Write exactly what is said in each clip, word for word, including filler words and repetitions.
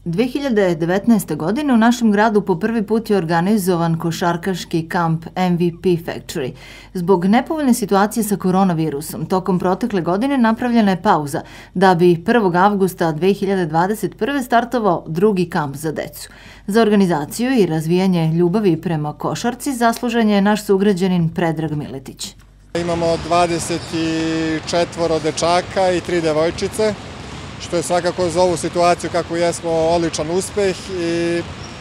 dve hiljade devetnaeste. godine u našem gradu po prvi put je organizovan košarkaški kamp M V P Factory. Zbog nepovoljne situacije sa koronavirusom, tokom protekle godine napravljena je pauza, da bi prvog avgusta dve hiljade dvadeset prve. startovao drugi kamp za decu. Za organizaciju i razvijanje ljubavi prema košarci zaslužen je naš sugrađanin Predrag Miletić. Imamo dvadeset četvoro dečaka i tri devojčice, što je svakako za ovu situaciju kako jesmo odličan uspeh i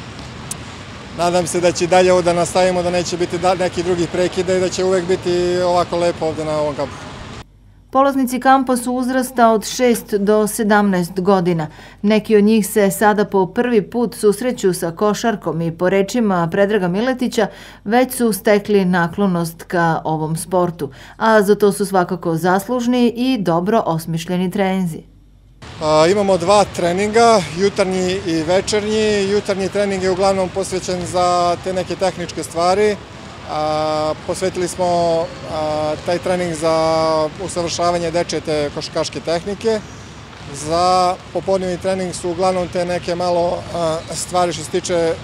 nadam se da će dalje ovo da nastavimo, da neće biti nekih drugih prekida i da će uvek biti ovako lepo ovde na ovom kampu. Polaznici kampa su uzrasta od šest do sedamnaest godina. Neki od njih se sada po prvi put susreću sa košarkom i po rečima Predraga Miletića već su stekli naklonost ka ovom sportu, a za to su svakako zaslužni i dobro osmišljeni treninzi. Imamo dva treninga, jutarnji i večernji. Jutarnji trening je uglavnom posvećen za te neke tehničke stvari. Posvetili smo taj trening za usavršavanje dečje te košarkaške tehnike. Za popodnevni trening su uglavnom te neke malo stvari što se tiče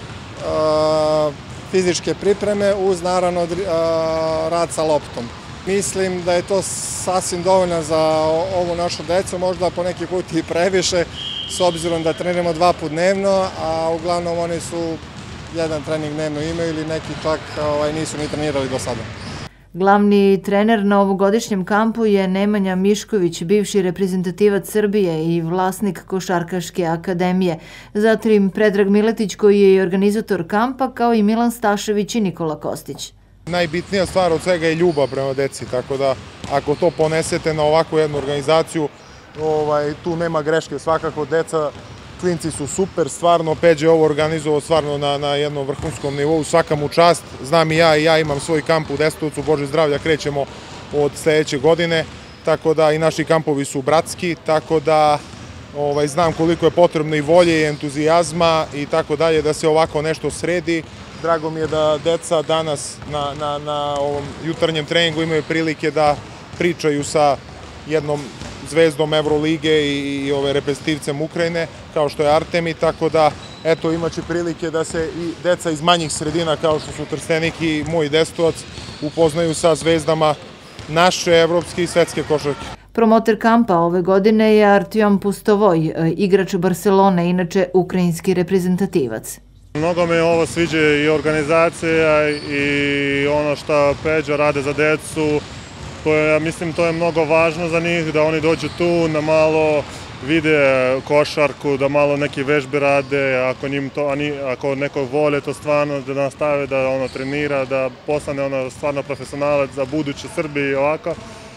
fizičke pripreme uz naravno rad sa loptom. Mislim da je to sasvim dovoljno za ovu našu decu, možda po neki put i previše, s obzirom da treniramo dva put dnevno, a uglavnom oni su jedan trening dnevno imaju ili neki čak nisu ni trenirali do sada. Glavni trener na ovogodišnjem kampu je Nemanja Mišković, bivši reprezentativac Srbije i vlasnik Košarkaške akademije. Zatim Predrag Miletić koji je i organizator kampa, kao i Milan Stašević i Nikola Kostić. Najbitnija stvar od svega je ljubav prema deci, tako da ako to ponesete na ovakvu jednu organizaciju, tu nema greške. Svakako deca, klinci su super, stvarno Peđa je ovo organizovao stvarno na jednom vrhunskom nivou, svaka mu čast. Znam i ja i ja imam svoj kamp u Despotovcu, Bože zdravlja, krećemo od sledeće godine, tako da i naši kampovi su bratski, tako da znam koliko je potrebno i volje i entuzijazma i tako dalje da se ovako nešto sredi. Drago mi je da deca danas na ovom jutarnjem treningu imaju prilike da pričaju sa jednom zvezdom Evrolige i reprezentativcem Ukrajine, kao što je Artemi, tako da eto imaće prilike da se i deca iz manjih sredina, kao što su Trstenik i moj Despotovac, upoznaju sa zvezdama naše evropske i svetske košarke. Promoter kampa ove godine je Artjom Pustovoj, igrač Barcelone, inače ukrajinski reprezentativac. Mnogo me ovo sviđa i organizacija i ono što Peđa rade za decu. Ja mislim to je mnogo važno za njih, da oni dođu tu, da malo vide košarku, da malo neke vežbe rade, ako neko vole to stvarno da nastave, da ono trenira, da postane ono stvarno profesionalac za buduće Srbije i ovako.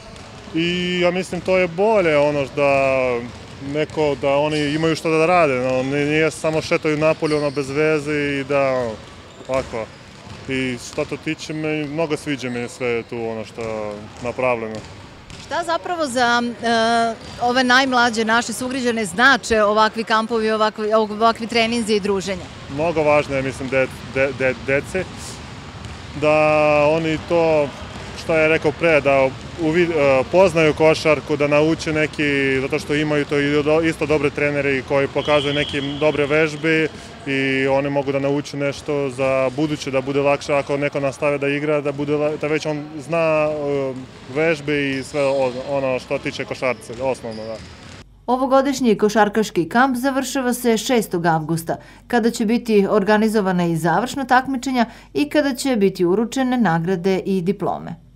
I ja mislim to je bolje ono da neko, da oni imaju što da rade, nije samo šetaju napolje bez veze i da ovako. I što to tiče, mnogo sviđa mi sve tu ono što je napravljeno. Šta zapravo za ove najmlađe naše sugrađane znače ovakvi kampovi, ovakvi treninzi i druženja? Mnogo važno je, mislim, dece, da oni to, što je rekao pre, da poznaju košarku, da nauče neki, zato što imaju to isto dobre treneri koji pokazuju neke dobre vežbe i oni mogu da nauče nešto za buduće, da bude lakše ako neko nastave da igra, da već on zna vežbe i sve ono što tiče košarce, osnovno. Ovogodišnji košarkaški kamp završava se šestog avgusta, kada će biti organizovana i završna takmičenja i kada će biti uručene nagrade i diplome.